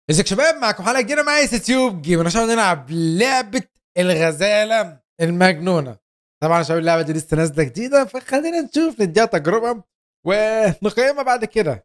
ازيك شباب؟ معكم حلقه جديده معايا يوتيوب جيم. عشان نلعب لعبه الغزاله المجنونه. طبعا يا شباب اللعبه دي لسه نازله جديده، فخلينا نشوف نديها تجربه ونقيمها بعد كده.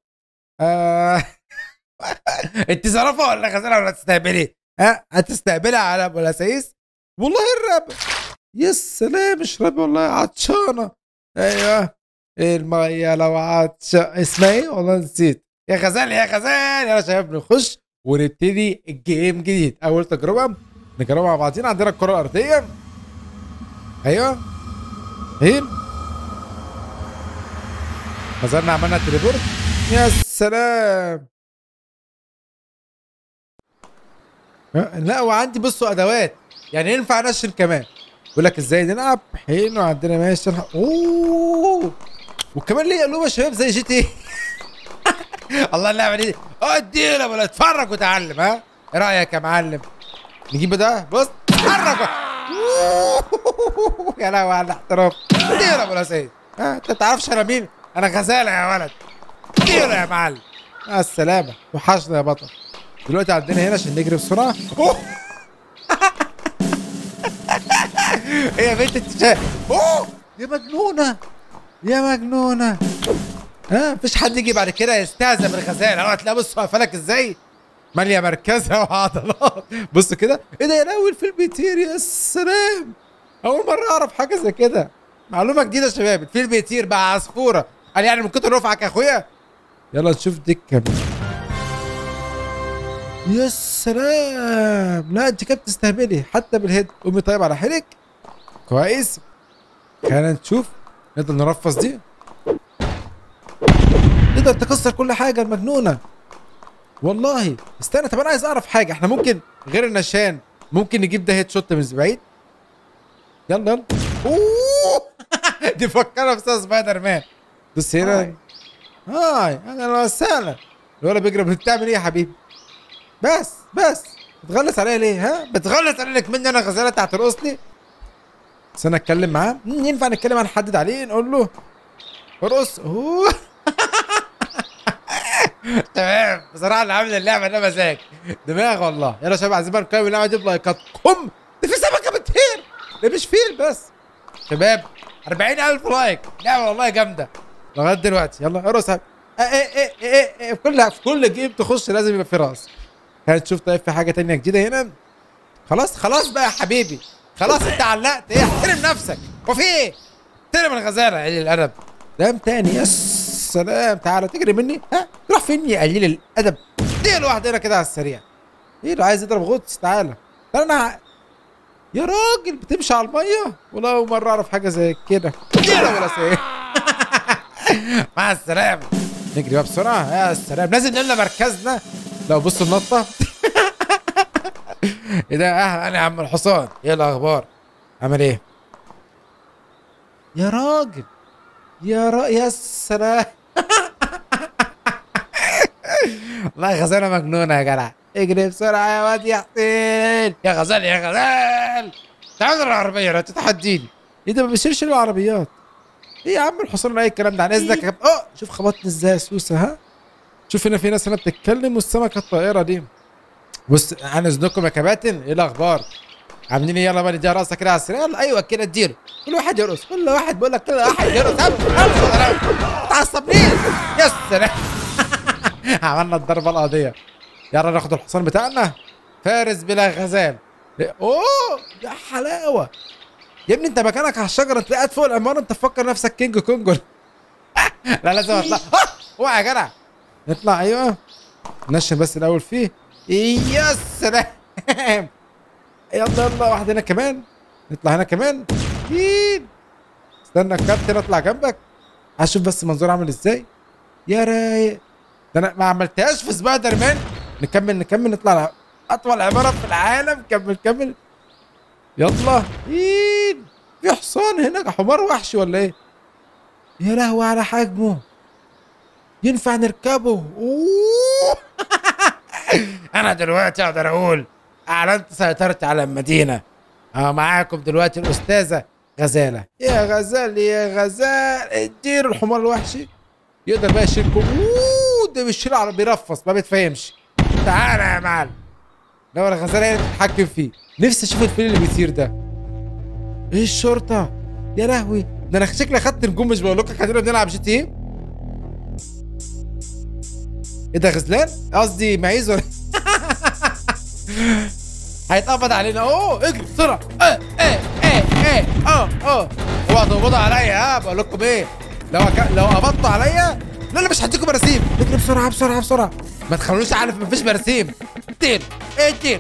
انت زرافه ولا غزاله ولا تستهبلي؟ هتستهبلي على ابو الاسايس؟ والله الرب يا سلام، اشربي والله عطشانه. ايوه الميه لو اسمها ايه والله نسيت. يا غزال يا غزال، يلا شباب نخش ونبتدي الجيم جديد. اول تجربه نجربها مع بعضينا. عندنا الكره الارضيه. ايوه هين نزلنا عملنا تليبورت. يا سلام. لا وعندي بصوا ادوات، يعني ينفع انشن كمان. بيقول لك ازاي نلعب. حلو عندنا ماشي. اوه وكمان ليه قلوب يا شباب زي جي تي. الله اللعبه دي ادينا ولا اتفرج وتعلم. ايه رايك يا معلم؟ نجيب ده بص اتحرك. يا لهوي على الاحتراف. ادينا ولا سيد. انت تعرفش انا مين؟ انا غزاله يا ولد. ادينا يا معلم. مع السلامه، وحشنا يا بطل. دلوقتي عندنا هنا عشان نجري بسرعه. ايه يا بنت انت اوه يا مجنونه يا مجنونه. مفيش حد يجي بعد كده يستهزأ بالغزال. هتلاقي بص واقفلك ازاي ماليه مركزها وعضلات. بص كده. ايه ده يا لهوي الفيل بيطير. يا سلام، اول مره اعرف حاجه زي كده. معلومه جديده يا شباب. الفيل بيطير بقى عصفوره. قال يعني من كتر رفعك يا اخويا. يلا نشوف دي كمان. يا سلام، لا انت كده بتستهبلي حتى بالهيد. قومي طيب على حيلك كويس. خلينا نشوف نقدر نرفص دي. تقدر تكسر كل حاجه المجنونه والله. استنى، طب انا عايز اعرف حاجه. احنا ممكن غير النشان ممكن نجيب ده هيد شوت من بعيد. يلا يلا. اوه دي فكرنا في سبايدر مان. بص هنا. هاي اهلا وسهلا. الولد بيجري. بتعمل ايه يا حبيبي؟ بس بتغلس عليا ليه؟ بتغلس عليك مني انا غزاله هترقص لي؟ بس انا اتكلم معاه. ينفع نتكلم هنحدد عليه نقول له ارقص. اوه تمام. بصراحه اللي عامل اللعبه ده مزاج دماغ والله. يلا يا شباب عايزين بقى نقيم اللعبه دي بلايكاتكم. ده في سمكه بتطير، ده مش فيل بس. شباب 40,000 لايك. لعبه والله جامده لغايه دلوقتي. يلا ارقص. في كل جيم تخش لازم يبقى في راس. هنشوف طيب في حاجه تانية جديده هنا. خلاص بقى يا حبيبي، خلاص انت علقت. ايه احترم نفسك. وفي ايه؟ احترم الغزاله قليل الادب. دام تاني. يا سلام، تعالى تجري مني. تروح فين يا قليل الادب؟ دي لوحدنا هنا كده على السريع. ايه اللي عايز يضرب غطس؟ تعالى انا يا راجل بتمشي على الميه. والله اول مره اعرف حاجه زي كده. ولا سيء. مع السلامه. نجري بقى بسرعه. يا سلام، لازم نملى مركزنا. لو بص النطه. ايه ده؟ انا يا عم الحصان، ايه الاخبار؟ عامل ايه؟ يا راجل يا سلام. والله غزاله مجنونه يا جدع. اجري بسرعه يا واد يا حسين. يا غزال يا غزال، تعال العربيه لا تتحديني. ايه ده ما بيصيرش له عربيات. ايه يا عم الحصان اي الكلام ده؟ عن اذنك يا شوف خبطني ازاي يا سوسه. شوف هنا في ناس هنا بتتكلم والسمكه الطائره دي. بص عن اذنكم يا كباتن، ايه الاخبار؟ عاملين ايه؟ يلا بقى نديها راسه كده على السريع. يلا ايوه كده اديله. كل واحد يرقص، كل واحد بيقول لك كل واحد يرقص. ما تعصبنيش. يا سلام. عملنا الضربه القاضيه. يلا ناخد الحصان بتاعنا. فارس بلا غزال. اوه يا حلاوه يا ابني. انت مكانك على الشجره، انت قاعد فوق العماره، انت تفكر نفسك كينج كونج. لا لازم اطلع. اوعى يا جدع. نطلع. ايوه نشن بس الاول فيه. يا سلام. يلا واحد هنا كمان. نطلع هنا كمان. استنى الكابتن اطلع جنبك. هشوف بس منظور عامل ازاي. يا رايق، ده انا ما عملتهاش في سبايدر مان. نكمل نطلع اطول عماره في العالم. كمل. يلا. في حصان هناك، حمار وحشي ولا ايه؟ يا لهوي على حجمه. ينفع نركبه؟ اوه. انا دلوقتي اقدر اقول اعلنت سيطرتي على المدينه. معاكم دلوقتي الاستاذه غزاله. يا غزال اديله الحمار الوحشي. يقدر بقى يشيلكم. ده بيشيل على بيرفص ما بيتفهمش. تعالى يا معلم. لو الغزاله هي اللي بتتحكم فيه. نفسي اشوف الفيل اللي بيطير ده. ايه الشرطه؟ يا لهوي، ده انا شكلي خدت نجوم. مش بقول لكم خلينا بنلعب جي تي ايه؟ ايه ده غزلان؟ قصدي معيز ولا هيتقبض علينا. اوه اجري بسرعه. اوعى تقبضوا عليا. بقول لكم ايه، لو قبضتوا عليا لا مش هديكم براسيم. اجري بسرعه بسرعه بسرعه، ما تخلونيش عارف مفيش براسيم. طير طير.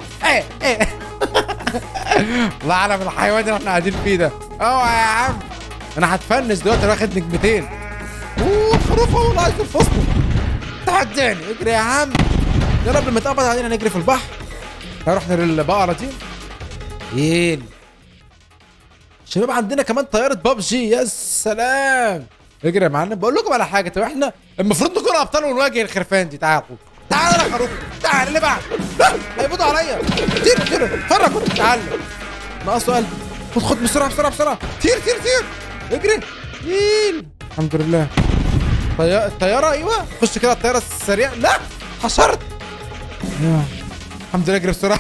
الله اعلم الحيوان اللي احنا قاعدين فيه ده. اوعى يا عم، انا هتفنش دلوقتي واخد نجمتين. خروف اهو عايز الفصل. تحداني. اجري يا عم يا رب ما يتقبض علينا. نجري في البحر. هنروح للبقره دي. ايه شباب، عندنا كمان طياره بابجي. يا سلام. اجري يا معلم. بقول لكم على حاجه، طب احنا المفروض نكون ابطال ونواجه الخرفان دي. تعالوا تعالوا يا خروف، تعال اللي بعد. هيبوظوا عليا. طير فرق. تعال ناقص قلبي. خد بسرعه بسرعه بسرعه. طير اجري. الحمد لله. الطياره ايوه. خش كده الطياره السريعه. لا حشرت. الحمد لله. اجري بسرعه.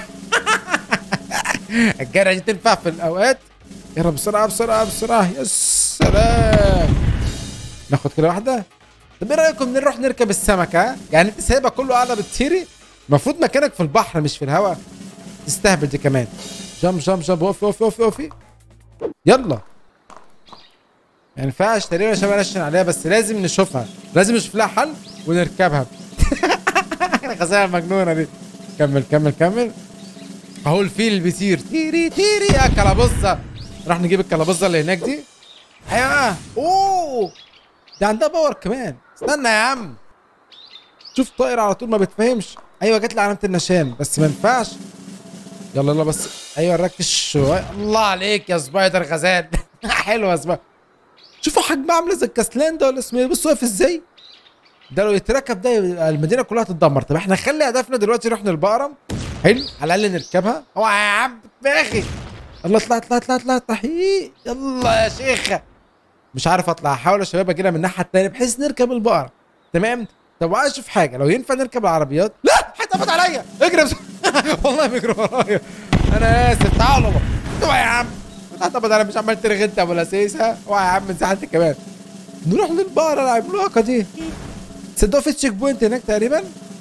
الجرعه دي تنفع في الاوقات. يلا بسرعه بسرعه بسرعه. يا سلام. ناخد كده واحده. طب ايه رايكم نروح نركب السمكه؟ ها يعني انت سايبها كله قاعده بتطيري؟ المفروض مكانك في البحر مش في الهواء. تستهبل دي كمان. جم. وقفي. يلا. ما ينفعش تقريبا عشان نشن عليها، بس لازم نشوفها. لازم نشوف لها حل ونركبها. الغزاله المجنونه دي. كمل. اهو الفيل اللي بيطير. تيري يا كلابوزه. راح نجيب الكلابوزه اللي هناك دي. ايوه. اوه ده عندها باور كمان. استنى يا عم، شوف طائر على طول ما بتفهمش. ايوه جت لي علامه النشان بس ما ينفعش. يلا بس. ايوه ركز شويه. الله عليك يا سبايدر غزال. حلوه يا سبايدر. شوفوا حجمها عامله زي الكسلان ده ولا اسمه ايه. بصوا واقف ازاي. ده لو يتركب ده المدينه كلها تتدمر. طب احنا نخلي هدفنا دلوقتي نروح للبقره. حلو على الاقل نركبها. اوعى يا عم يا اخي. الله اطلع. يلا يا شيخه. مش عارف اطلع. هحاول يا شباب اجينا من الناحيه الثانيه بحيث نركب البقره. تمام. طب وعايز اشوف حاجه، لو ينفع نركب العربيات. لا هيتقبض عليا. اجري والله بيجري ورايا. انا اسف. تعالوا اوعى يا عم. هتقبض عليا. مش عمال ترغي انت ابو لسيس. اوعى يا عم انسحبت كمان. نروح للبقره العملاقه دي. تصدقوا في تشيك بوينت هناك تقريبا.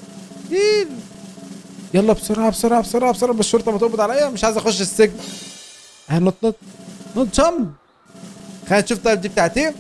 يلا بسرعه بس الشرطه ما تقبض عليا. مش عايز اخش السجن. نط جامب. خلينا نشوف طيب دي بتاعت ايه.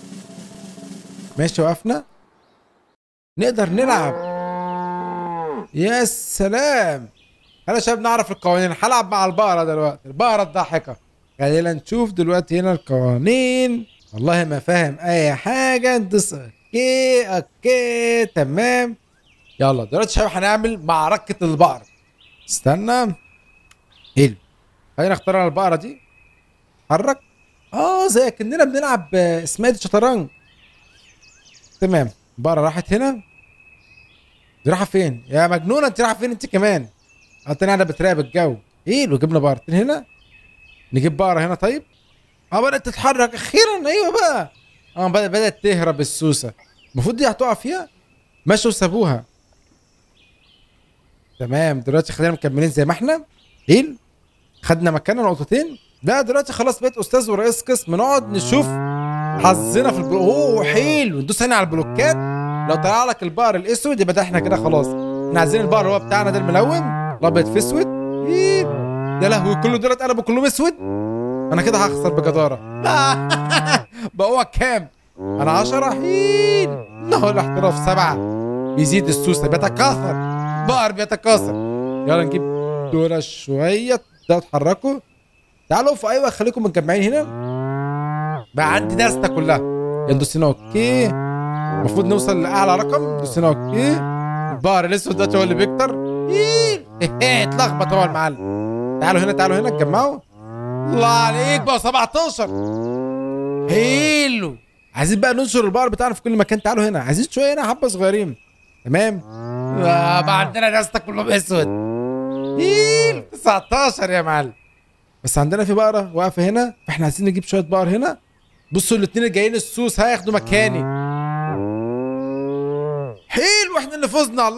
ماشي وقفنا. نقدر نلعب. يا سلام. خلينا يا شباب نعرف القوانين. هلعب مع البقرة دلوقتي. البقرة الضاحكة. خلينا نشوف دلوقتي هنا القوانين. والله ما فاهم اي حاجة. ندوس اوكي تمام. يلا دلوقتي يا شباب هنعمل معركة البقر. استنى. حلو. خلينا نختار البقرة دي. حرك. زي كأننا بنلعب اسمها دي شطرنج. تمام. البقرة راحت هنا. دي رايحة فين؟ يا مجنونة انت رايحة فين انت كمان؟ التانية قاعدة بتراقب الجو. لو جبنا بقرتين هنا. نجيب بقرة هنا طيب. بدأت تتحرك أخيرا. أيوه بقى. بدأت تهرب السوسة. المفروض دي هتقع فيها. مشوا وسابوها. تمام. دلوقتي خلينا مكملين زي ما احنا. خدنا مكاننا نقطتين. لا دلوقتي خلاص بقيت أستاذ ورئيس قسم. نقعد نشوف حظنا في البلوك. حلو. ندوس هنا على البلوكات. لو طلع لك البقر الاسود يبقى ده احنا كده خلاص. احنا عايزين البقر اللي هو بتاعنا ده الملون الابيض في اسود. يا لهوي كله دول اتقلبوا كلهم اسود. انا كده هخسر بجداره. بقى هو كام؟ انا 10. انه الاحتراف 7. بيزيد السوسه بيتكاثر. بقر بيتكاثر. يلا نجيب دول شويه. ده اتحركوا. تعالوا في. ايوه خليكم متجمعين هنا. بقى عندي دستة كلها. يلا ندوس هنا اوكي. المفروض نوصل لاعلى رقم. ندوس هنا اوكي. البقر الاسود دلوقتي هو اللي بيكتر. اتلخبط هو المعلم. تعالوا هنا اتجمعوا. الله عليك بقى 17. حلو. عايزين بقى ننشر البقر بتاعنا في كل مكان. تعالوا هنا. عايزين شويه هنا حبه صغيرين. تمام. بقى عندنا دستة كلهم اسود. 19 يا معلم. بس عندنا في بقره واقفه هنا. فاحنا عايزين نجيب شويه بقر هنا. بصوا الاثنين اللي جايين السوس هياخدوا مكاني. حلو. احنا اللي فزنا. الله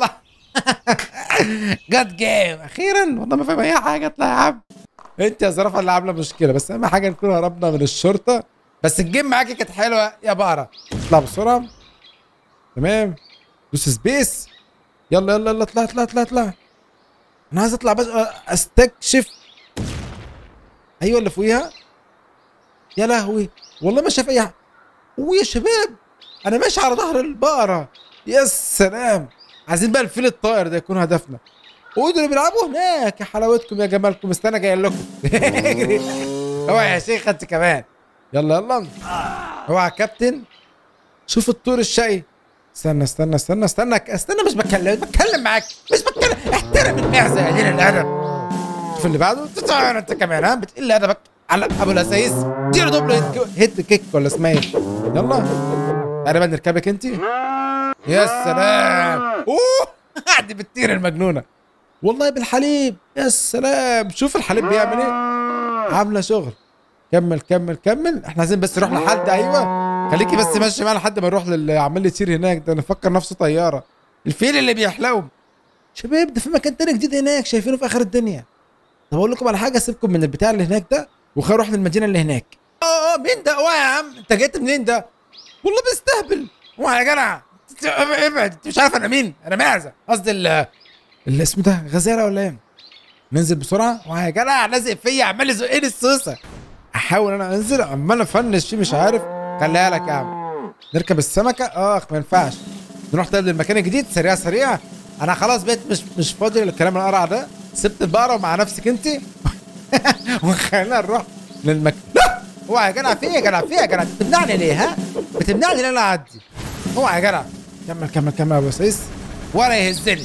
جاد جيم اخيرا. والله ما فاهم اي حاجه. اطلع يا عم انت يا زرافه اللي عامله مشكله، بس اهم حاجه نكون هربنا من الشرطه. بس الجيم معاكي كانت حلوه يا بقره. اطلع بسرعه. تمام. دوس سبيس. يلا يلا يلا اطلع اطلع اطلع اطلع. انا عايز اطلع بس استكشف. ايوه اللي فوقيها. يا لهوي والله ما شايف اي حاجه. ويا شباب انا ماشي على ظهر البقره. يا سلام. عايزين بقى الفيل الطائر ده يكون هدفنا. ودول بيلعبوا هناك. يا حلاوتكم يا جمالكم. استنى جاي لكم. اوعى يا شيخ انت كمان. يلا يلا. اوعى يا كابتن. شوف الطور الشقي. استنى استنى استنى استنى استنى. مش بتكلم معاك. مش بتكلم. احترم المعزه يا قليل الادب. شوف اللي بعده. انت كمان ها بتقل ادبك على ابو الاسايس. اديله دوبل هيد كيك ولا اسمها ايه؟ يلا تعالى بقى نركبك انت. يا سلام. اوه دي بتطير المجنونه والله بالحليب. يا سلام. شوف الحليب بيعمل ايه. عامله شغل. كمل كمل كمل. احنا عايزين بس نروح لحد. ايوه خليكي بس ماشي معانا لحد ما نروح للي عمال يطير هناك ده. انا فكر نفسه طياره. الفيل اللي بيحلو. شباب ده في مكان تاني جديد هناك شايفينه في اخر الدنيا. طب اقول لكم على حاجه. سيبكم من البتاع اللي هناك ده وخلينا نروح للمدينه اللي هناك. مين ده؟ اوعى يا عم. انت جيت منين ده؟ والله بيستهبل. اوعى يا جدع. ابعد. انت مش عارف انا مين. انا معزه. قصدي اللي اسمه ده غزاله ولا ايه؟ ننزل بسرعه. اوعى يا جدع لازق فيا عمال يزقني السوسه. احاول انا انزل عمال افنش فيه مش عارف. خليها لك يا عم. نركب السمكه. ما ينفعش. نروح طيب للمكان الجديد سريع سريع. انا خلاص بقيت مش فاضي للكلام القرع ده. سبت البقره ومع نفسك انت. وخلينا نروح للمكان. لا اوعى يا جدع. في ايه يا جدع؟ في ايه يا جدع؟ بتمنعني ليه ها؟ بتمنعني ليه انا اعدي؟ اوعى يا جدع. كمل كمل كمل يا ابو سيس ولا يهزني.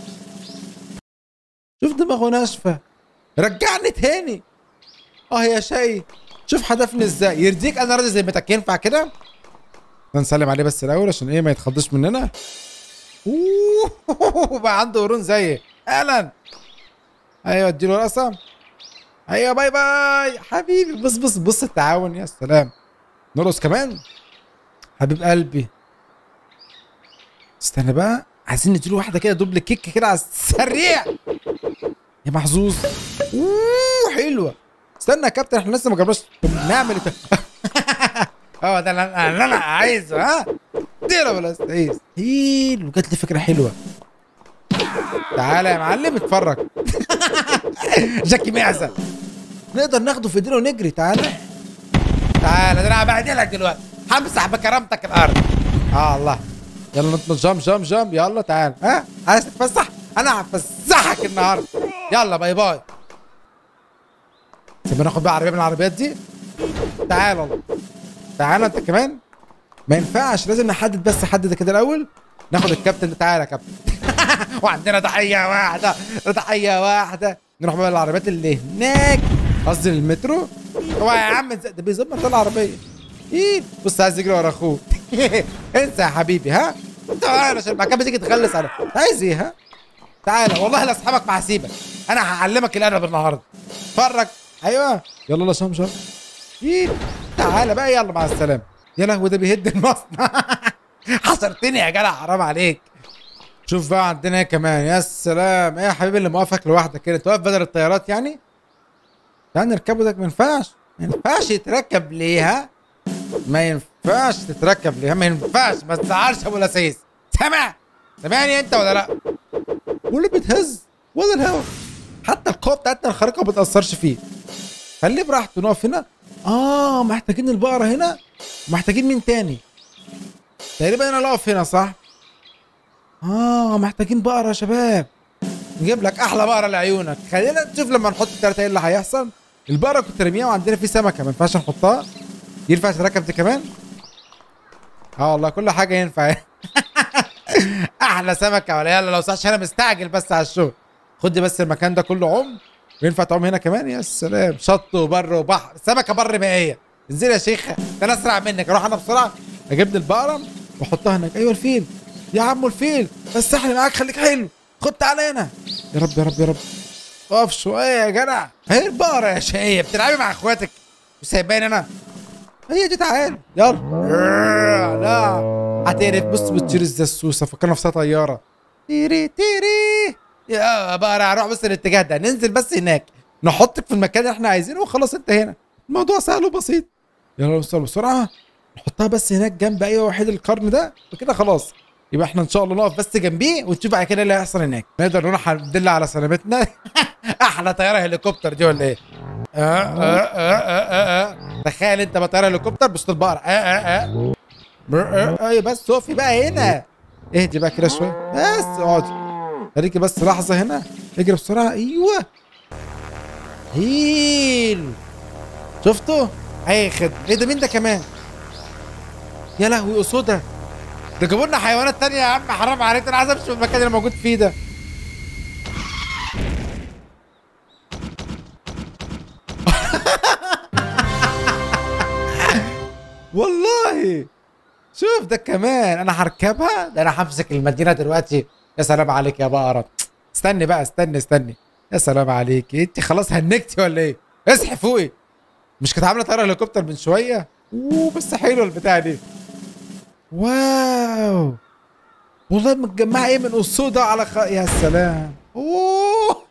شوف دماغه ناشفه. رجعني تاني. يا شقي. شوف حدفني ازاي. يرضيك انا راضي زي متك. ينفع كده؟ نسلم عليه بس الاول عشان ايه ما يتخضش مننا. بقى عنده قرون زيي. اهلا. ايوه اديله رقصه. ايوه باي باي حبيبي. بص بص بص التعاون. يا سلام. نرقص كمان. حبيب قلبي. استنى بقى. عايزين نديله واحده كده دوبل كيك كده على السريع. يا محظوظ. حلوه. استنى يا كابتن احنا لسه ما جربناش نعمل ده اللي انا عايزه. ها اديله ولا استعيذ. وجات لي فكره حلوه. تعالى يا معلم اتفرج. جاكي معزه. نقدر ناخده في ايدينا ونجري. تعالى تعالى. ده انا هبهدلك دلوقتي. همسح بكرامتك الارض. الله. يلا نطلع. جام جام جام. يلا تعالى. عايز تتفسح؟ انا هفسحك النهارده. يلا باي باي. سيبنا ناخد بقى عربيه من العربيات دي. تعالى والله. تعالى انت كمان. ما ينفعش. لازم نحدد بس. حدد كده الاول. ناخد الكابتن. تعالى يا كابتن. وعندنا ضحيه واحده. ضحيه واحده. نروح بقى العربيات اللي هناك. قصدي المترو. هو يا عم ده بيظبط العربيه. بص عايز يجري ورا اخوه. انسى يا حبيبي. ها تعالى عشان بعد كده بتيجي تغلس على. عايز ايه؟ ها تعالى والله لا اسحبك ما هسيبك. انا هعلمك الادب النهارده. اتفرج. ايوه يلا يلا شام شام. تعالى بقى. يلا مع السلامه. يا لهوي ده بيهد المصنع. حصرتني يا جدع حرام عليك. شوف بقى عندنا ايه كمان. يا سلام. ايه يا حبيبي اللي موافق لوحدك كده؟ توقف بدل الطيارات يعني؟ تعال نركبه. ده ما ينفعش. ما ينفعش يتركب ليه؟ ما ينفعش تتركب ليه؟ ما ينفعش. ما تزعلش ابو الاساس. سامعني انت ولا لا؟ ولا بتهز ولا الهوا. حتى القوه بتاعتنا الخارقه ما بتاثرش فيه. خليه براحته. نقف هنا. محتاجين البقره هنا. محتاجين مين تاني؟ تقريبا انا اقف هنا صح؟ محتاجين بقره يا شباب. نجيب لك احلى بقره لعيونك. خلينا نشوف لما نحط التلاته ايه اللي هيحصل. البقره كنت رميها وعندنا في سمكه ما ينفعش نحطها. ينفع تركب دي كمان؟ والله كل حاجه ينفع. احلى سمكه. ولا يلا لو صحش انا مستعجل بس على الشغل. خد بس المكان ده كله عم. وينفع تعوم هنا كمان. يا سلام. شط وبر وبحر. سمكه بر مائيه. انزل يا شيخه. ده انا اسرع منك. اروح انا بسرعه اجيب لي البقره واحطها هناك. ايوه الفيل. يا عمو الفيل مسحني معاك. خليك حلو. خد تعالى هنا. يا رب يا رب يا رب. اقف شويه يا جدع. هي البقره يا شقيه بتلعبي مع اخواتك وسايباني انا. هي دي. تعالى يلا. لا هتقرف. بص بتطير ازاي السوسه. فكر نفسها طياره. تيري تيري. يا بقى هروح بس الاتجاه ده، ننزل بس هناك نحطك في المكان اللي احنا عايزينه وخلاص انت هنا. الموضوع سهل وبسيط. يلا نوصل بسرعه، نحطها بس هناك جنب اي وحيد القرن ده وكده خلاص. يبقى احنا ان شاء الله نقف بس جنبيه ونشوف بعد كده اللي هيحصل هناك. نقدر نروح ندل على سلامتنا. احلى طياره هليكوبتر دي ولا ايه؟ تخيل انت بطياره هليكوبتر بصوت البقره. ايوه بس صوفي بقى هنا. اهدي بقى كده شويه بس، اقعدي خليكي بس لحظه هنا. اجري بسرعه. ايوه هيل، شفتوا؟ اي خد. ايه ده؟ مين ده كمان؟ يا لهوي اسوده، ده جابوا لنا حيوانات تانية يا عم، حرام عليك. انا عايز امشي في المكان اللي موجود فيه ده. والله شوف ده كمان، انا هركبها. ده انا همسك المدينه دلوقتي. يا سلام عليك يا بقره. استني بقى، استني. يا سلام عليك، انت خلاص هنكتي ولا ايه؟ اصحي فوقي. مش كانت عامله طياره هليكوبتر من شويه؟ بس حلوه البتاعه دي. واو والله متجمعه ايه من اسوده على يا سلام. اوه.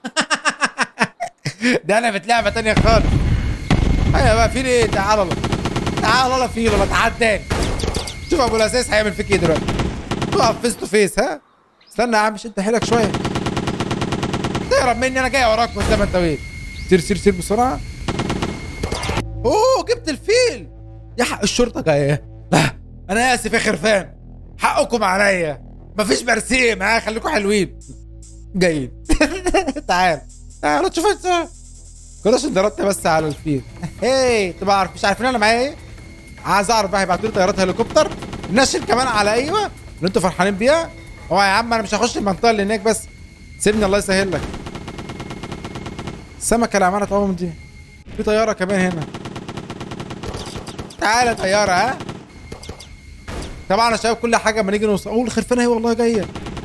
ده انا بتلعبه تانية خالص. ايوه بقى في ايه؟ تعال الله، تعال الله في الله تعداني. شوف ابو الاساس هيعمل فيك ايه دلوقتي. تقف فيس تو فيس. ها استنى يا عم، شد حيلك شويه. تهرب مني، انا جاي وراك من زمن طويل. سير بسرعه. اوه جبت الفيل. يا حق الشرطه جايه. انا اسف يا خرفان، حقكم عليا. مفيش برسيم. ها خليكم حلوين. جايين. تعال تشوف انت. كناش ضربت بس على الفيل. هي تبقى عارف، مش عارفين انا معايا ايه؟ عايز اعرف بقى هيبعتوا لي طيارات هليكوبتر نشل كمان على ايوه اللي انتوا فرحانين بيها. هو يا عم انا مش هخش المنطقه اللي هناك، بس سيبني الله يسهل لك. السمكه اللي عماله تعوم دي. في طياره كمان هنا. تعالى طياره. ها طبعا يا شباب كل حاجه اما نيجي نوصل. الخرفانه هي والله جايه.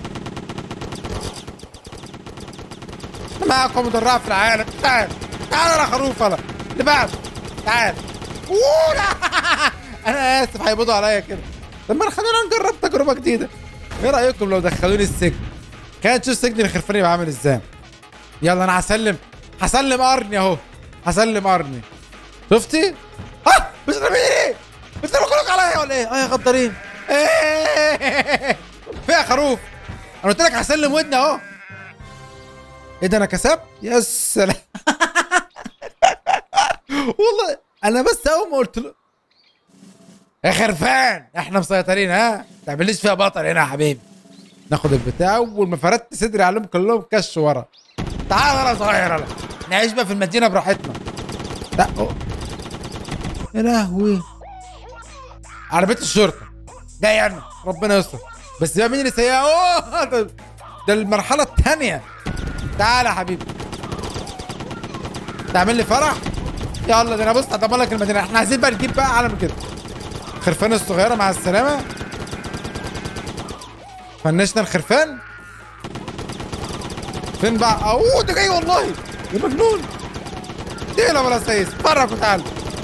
معاكم مدرعه في العالم. تعال يا خروف. انا اللي بعد. تعال. لا. انا اسف هيبضوا عليا كده. طب ما خلينا نجرب تجربه جديده. ايه رايكم لو دخلوني السجن؟ كان تشوف سجن الخرفان يبقى عامل ازاي. يلا انا هسلم قرني اهو. هسلم قرني. شفتي؟ مش راميني. بتضربوا كلكم عليا ولا ايه؟ يا غدارين. فيها خروف. انا قلت لك هسلم ودني اهو. ايه ده انا كسبت؟ يا سلام. والله انا بس اول ما قلت له يا خرفان احنا مسيطرين. ها ما تعمليش فيها بطل هنا يا حبيبي. ناخد البتاع. اول ما فردت صدري عليهم كلهم كش ورا. تعال انا صغير. انا نعيش بقى في المدينه براحتنا. لا يا لهوي. عربيه الشرطه جاي. انا ربنا يستر. بس بقى مين اللي سايقها؟ ده المرحله الثانيه. تعال يا حبيبي. تعمل لي فرح. يلا ده انا بص هضمن لك المدينه. احنا عايزين بقى نجيب بقى علم كده. خرفان الصغيره مع السلامه. فنشنا الخرفان. فين بقى؟ ده جاي والله يا مجنون. تقلق ولا سايس. اتفرج وتعالى.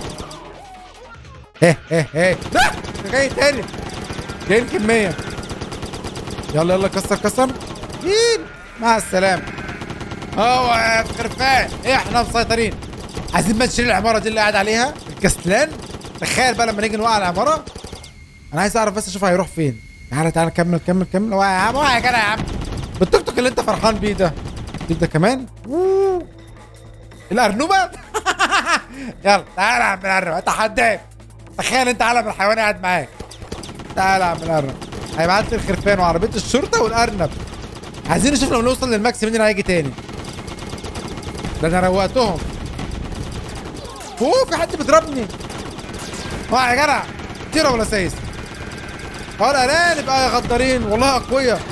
لا ده جاي تاني. جايين كميه. يلا كسر. مع السلامه. يا خرفان احنا مسيطرين. عايزين بقى نشيل العماره دي اللي قاعد عليها الكسلان. تخيل بقى لما نيجي نوقع العماره. انا عايز اعرف بس اشوف هيروح فين. تعالى كمل. اوعى يا عم، اوعى يا جدع يا عم. بالتوك توك اللي انت فرحان بيه ده. ده كمان. الارنوبه. يلا تعالى يا عم الارنب اتحداك. تخيل انت علم الحيوان قاعد معاك. تعالى يا عم الارنب. هيبعت لي الخرفان وعربيه الشرطه والارنب. عايزين نشوف لو نوصل للماكس مين اللي هيجي تاني. ده انا روقتهم. في حد بيضربني. اوعى يا جدع. كتير ولا سايس. الارانب يا غدارين والله اقوياء.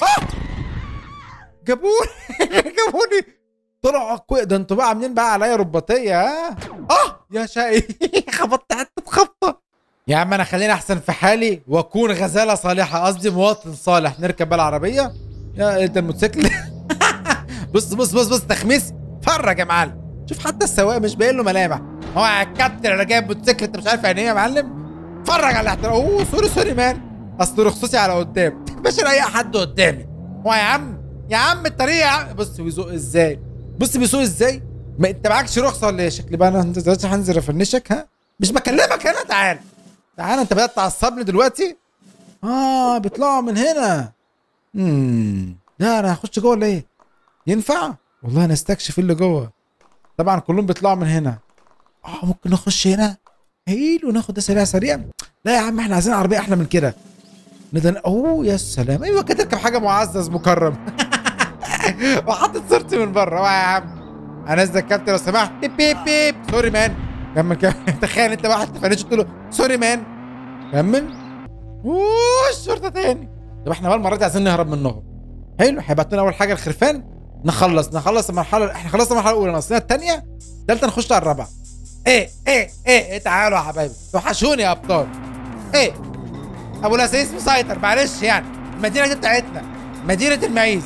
جابوني. طلعوا اقوياء. ده انتوا بقى عاملين بقى عليا رباطيه. يا شقي. خبطت حته خبطه. يا عم انا خليني احسن في حالي واكون غزاله صالحه، قصدي مواطن صالح. نركب بقى العربيه. يا ده الموتوسيكل. بص تخميس. فرج يا معلم. شوف حتى السواق مش باين له ملامح. هو يا كابتن انا جايب موتوسيكل انت مش عارف يعني ايه يا معلم. فرج على الاحترام. سوري مان. اصل رخصتي على قدام. مش اي حد قدامي. هو يا عم الطريق يا عم. بص بيسوق ازاي، بص بيسوق ازاي. ما انت معكش رخصه ولا ايه؟ شكلي بقى انا دلوقتي هنزل افنشك. ها مش بكلمك هنا، تعال تعال. انت بدات تعصبني دلوقتي. بيطلعوا من هنا. لا انا هخش جوه ولا ايه؟ ينفع؟ والله انا استكشف اللي جوه. طبعا كلهم بيطلعوا من هنا. ممكن نخش هنا. حلو، ناخد ده سريع سريع. لا يا عم احنا عايزين عربيه احلى من كده. يا سلام. ايوه كده تركب حاجه معزز مكرم. وحطت صورتي من بره. يا عم انا نازل الكابتن لو سمحت. بيب بيب بيب. سوري مان. كمل. تخيل انت واحد تفنش قلت له سوري مان. كمل. الشرطه تاني. طب احنا بقى المره دي عايزين نهرب منهم. حلو، هيبعتوا لنا اول حاجه الخرفان. نخلص المرحله. احنا خلصنا المرحله الاولى، ناقصنا الثانيه، الثالثه، نخش على الرابعه. ايه تعالوا يا حبايبي، توحشوني يا ابطال. ابو لسيس مسيطر، معلش يعني المدينه دي بتاعتنا، مدينه المعيز.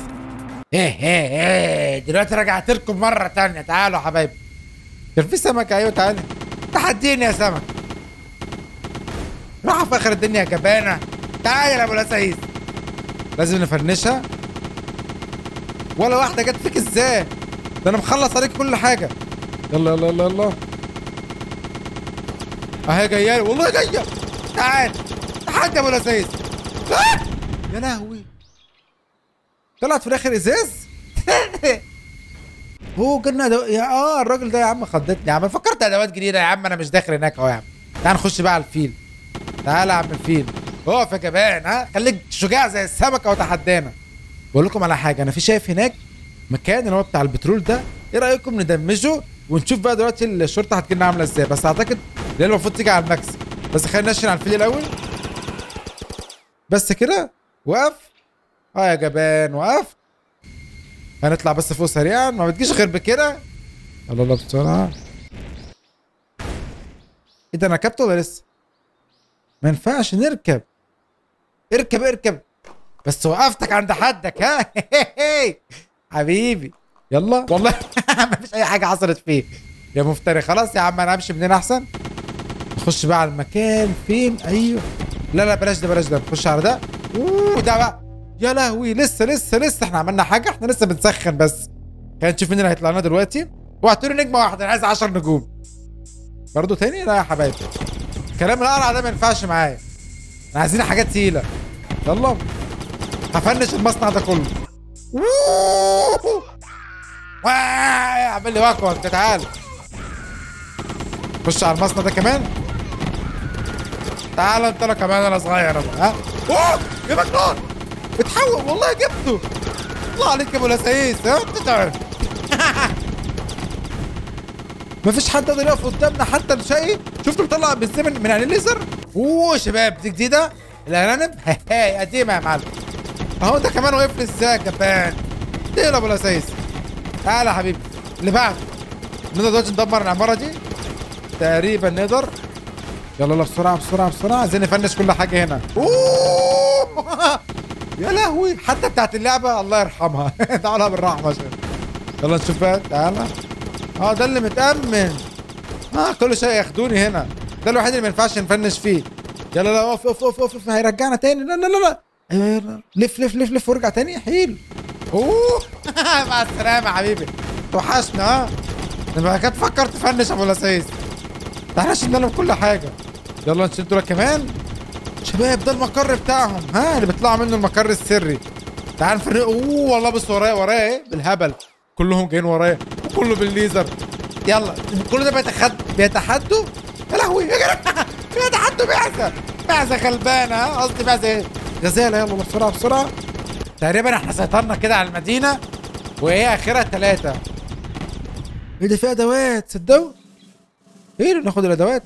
دلوقتي رجعت لكم مره ثانيه. تعالوا يا حبايبي. كان في سمك. ايوه تعالى تحديني يا سمك. راح في اخر الدنيا يا جبانه. تعالى يا ابو لسيس. لازم نفنشها. ولا واحده جت فيك ازاي؟ ده انا مخلص عليك كل حاجه. يلا يلا يلا يلا. اهي جايه والله جايه. تعال تحدي يا ابو لسيس. يا لهوي، طلعت في الاخر ازاز. جبنا الراجل ده يا عم خضتني يا عم. فكرت ادوات جديده يا عم. انا مش داخل هناك اهو يا عم. تعال نخش بقى على الفيل. تعال يا عم الفيل. اقف يا جبان. خليك شجاع زي السمكه وتحدانا. بقول لكم على حاجه، انا في شايف هناك مكان اللي هو بتاع البترول ده. ايه رايكم ندمجه ونشوف بقى دلوقتي الشرطه هتجيلنا عامله ازاي؟ بس اعتقد اللي المفروض تيجي على المكسب. بس خلينا نشن على الفيل الاول. بس كده. وقف. يا جبان وقف. هنطلع بس فوق سريعا، ما بتجيش غير بكده. الله بسرعه. ايه ده، انا ركبت ولا لسه؟ ما ينفعش نركب. اركب. بس وقفتك عند حدك. ها حبيبي يلا. والله ما فيش اي حاجه حصلت فيه يا مفتري. خلاص يا عم انا امشي من هنا احسن. نخش بقى على المكان فين. ايوه لا بلاش ده. نخش على ده. ده بقى. يا لهوي، لسه احنا عملنا حاجه. احنا لسه بنسخن بس. خلينا نشوف مين اللي هيطلع لنا دلوقتي. وهاتوا لي نجمه واحده، انا عايز 10 نجوم. برضه تاني؟ لا يا حبايبي، الكلام القرع ده ما ينفعش معايا. احنا عايزين حاجات تقيله. يلا هفنش المصنع ده كله. اعمل لي واكو انت. تعال خش على المصنع ده كمان. تعال انت لك كمان. انا صغير. يا مجنون بتحول. والله جبته. الله عليك يا ابو لسيس. انت تعرف. مفيش حد قادر يقف قدامنا حتى الشقي. شفت بيطلع بالزمن من عين الليزر. شباب دي جديده الارانب. قديمه يا معلم. اهو ده كمان وقف لي ازاي يا جبان. يا ابو لسيس. تعالى يا حبيبي اللي بعده. نقدر دلوقتي ندمر العماره دي تقريبا. نقدر. يلا بسرعه. عايزين نفنش كل حاجه هنا. يا لهوي، حتى بتاعت اللعبه الله يرحمها. تعالى بالرحمه عشان. يلا نشوف بقى. تعالى. ده اللي متأمن. كل شيء ياخدوني هنا. ده الوحيد اللي ما ينفعش نفنش فيه. يلا لا اوف. هيرجعنا تاني. لا. ايوه لف وارجع تاني. حيل. مع السلامه يا حبيبي. توحشنا. لما كنت فكرت تفنش ابو لسيس. احنا شلنا لهم كل حاجه. يلا نشيل دول كمان. شباب ده المقر بتاعهم. اللي بيطلع منه المقر السري. تعال نفرق. والله بص ورايا ايه بالهبل. كلهم جايين ورايا وكله بالليزر. يلا كل ده بيتحدوا. يا لهوي يا جدع. بيتحدوا بعزه غلبانه. قصدي بعزه ايه؟ غزاله. يلا بسرعه. تقريبا احنا سيطرنا كده على المدينه. وهي اخرها 3. ايه ده، في ادوات صدقوا. ايه اللي ناخد الادوات.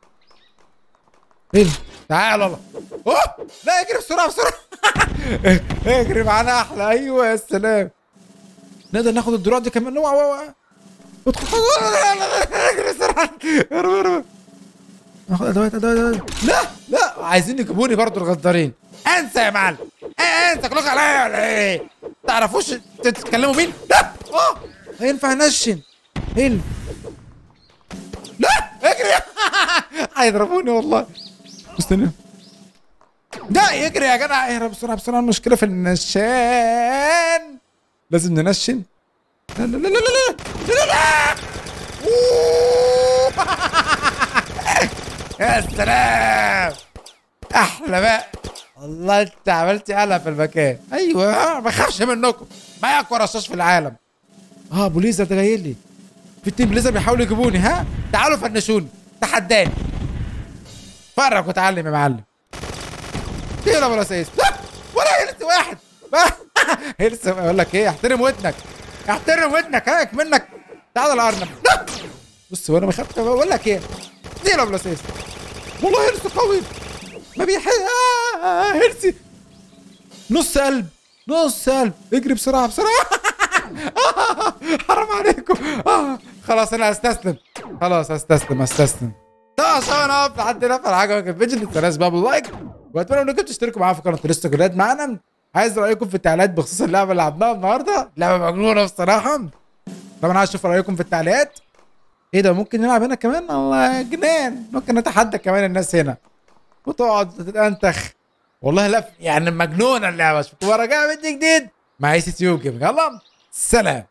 ايه تعال والله. لا اجري بسرعه. اجري معانا احلى. ايوه يا سلام. نقدر ناخد الدروع دي كمان. ادخل. اجري بسرعه. ناخد ادوات. لا عايزين يجيبوني برضو الغدارين. انسى يا معلم. انسى كلكم عليا ولا ايه؟ تعرفوش تتكلموا مين؟ لا هينفع نشن. لا اجري. هيضربوني والله. استنى. ده يجري يا جدع، اهرب بسرعه بسرعه، المشكله في النشان، لازم ننشن. لا لا لا لا لا لا لا. أوه. يا سلام، احلى بقى والله، انت عملت قلق في المكان. ايوه ما بخافش منكم، معايا اقوى رشاش في العالم. ابو ليزر ده جاي لي، في اتنين بليزر بيحاولوا يجيبوني. ها تعالوا فنشوني، تحداني، فرق وتعلم يا معلم. ايه ولا سيس، لا ولا هيلث واحد. هيلث، اقول لك ايه، احترم ودنك، احترم ودنك، هيك منك. تعال الارنب. لا بص، وانا بخاف بقول لك ايه، دي ولا سيس، والله هيلث قوي، ما بيحس. هيلث نص قلب، نص قلب، اجري بسرعه بسرعه. حرام عليكم. خلاص انا هستسلم، خلاص هستسلم. طب عشان انا اقف لحد هنا، فالحاجه عجبك الفيديو ما تنساش بقى باللايك، واتمنى انكم تشتركوا معايا في قناه الانستجرام معانا. عايز رايكم في التعليقات بخصوص اللعبه اللي لعبناها النهارده، لعبه مجنونه بصراحه. طبعا عايز اشوف رايكم في التعليقات. ايه ده، ممكن نلعب هنا كمان؟ الله جنان، ممكن نتحدى كمان الناس هنا وتقعد تتنتخ. والله لا يعني مجنونه اللعبه. اشوفكم ورا جاي فيديو جديد مع يوتيوب جيمنج. يلا سلام.